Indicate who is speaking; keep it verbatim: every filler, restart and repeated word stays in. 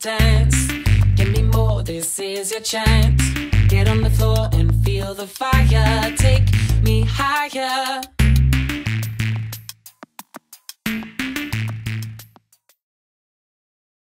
Speaker 1: dance. Give me more, this is your chance. Get on the floor and feel the fire. Take me higher.